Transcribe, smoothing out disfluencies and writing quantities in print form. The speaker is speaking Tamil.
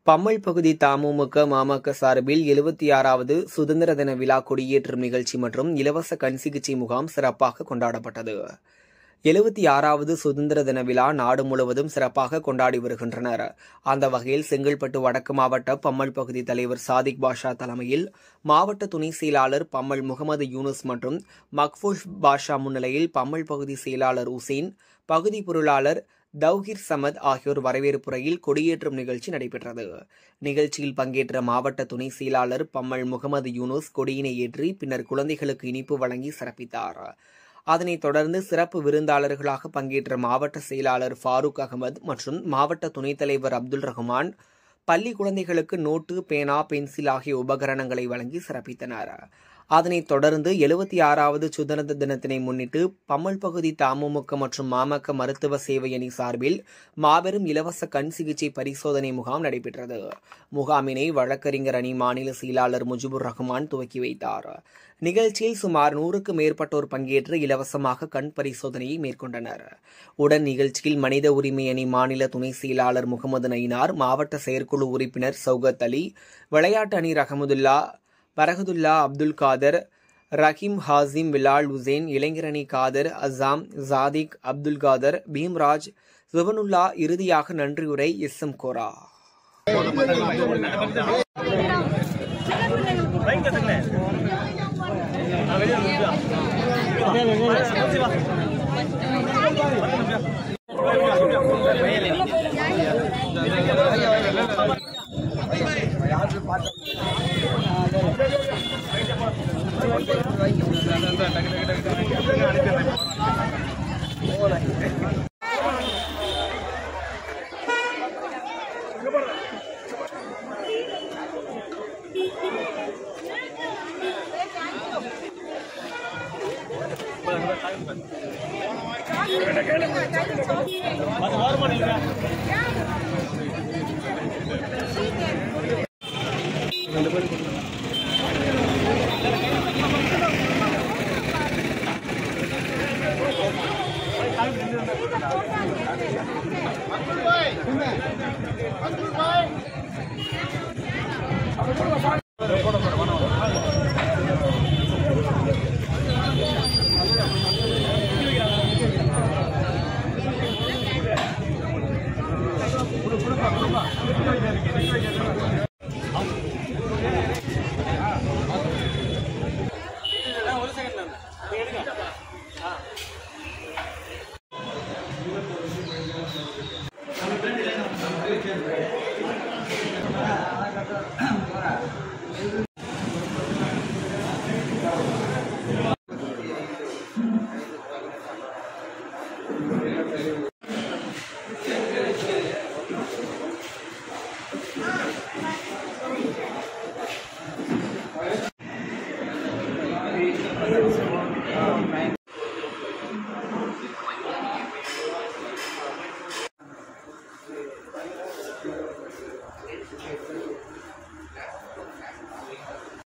பம்மல் பகுதி தமுமுக மாமக சார்பில் 76வது சுதந்திர தின விழா கொடியேற்றும் நிகழ்ச்சி மற்றும் இலவச கண் சிகிச்சை முகாம் சிறப்பாக கொண்டாடப்பட்டது. 76வது சுதந்திர தின விழா நாடு முழுவதும் சிறப்பாக கொண்டாடி வருகின்றனர். அந்த வகையில் செங்கல்பட்டு வடக்கு மாவட்ட பம்மல் பகுதி தலைவர் சாதிக் பாஷா தலைமையில் மாவட்ட துணை செயலாளர் பம்மல் முகமது யூனுஸ் மற்றும் மக்பூஷ் பாஷா முன்னிலையில் பம்மல் பகுதி செயலாளர் உசேன், பகுதி பொருளாளர் தௌஹிர் சமத் ஆகியோர் வரவேற்புரையில் கொடியேற்றும் நிகழ்ச்சி நடைபெற்றது. நிகழ்ச்சியில் பங்கேற்ற மாவட்ட துணை செயலாளர் பம்மல் முகமது யூனுஸ் கொடியினை ஏற்றி பின்னர் குழந்தைகளுக்கு இனிப்பு வழங்கி சிறப்பித்தார். அதனைத் தொடர்ந்து சிறப்பு விருந்தாளர்களாக பங்கேற்ற மாவட்ட செயலாளர் ஃபாரூக் அகமது மற்றும் மாவட்ட துணைத் தலைவர் அப்துல் ரஹ்மான் பள்ளி குழந்தைகளுக்கு நோட்டு, பேனா, பென்சில் ஆகிய உபகரணங்களை வழங்கி சிறப்பித்தனர். அதனைத் தொடர்ந்து 76வது சுதந்திர தினத்தினை முன்னிட்டு பம்மல் பகுதி தமுமுக மற்றும் மாமக மருத்துவ சேவை அணி சார்பில் மாபெரும் இலவச கண் சிகிச்சை பரிசோதனை முகாம் நடைபெற்றது. முகாமினை வழக்கறிஞர் அணி மாநில செயலாளர் முஜிபுர் ரஹ்மான் துவக்கி வைத்தார். நிகழ்ச்சியில் சுமார் 100க்கும் மேற்பட்டோர் பங்கேற்று இலவசமாக கண் பரிசோதனையை மேற்கொண்டனர். உடன் நிகழ்ச்சியில் மனித உரிமை அணி மாநில துணை செயலாளர் முகமது நயினார், மாவட்ட செயற்குழு உறுப்பினர் சௌகத் அலி, விளையாட்டு அணி ரஹமுதுல்லா, பரகதுல்லா, அப்துல் காதர், ரஹீம், ஹாசிம், விலால் உசேன், இளைஞரணி காதர், அசாம், சாதிக், அப்துல் காதர், பீம்ராஜ், ஜுபனுல்லா, இறுதியாக நன்றியுரை எஸ்எம் கோரா.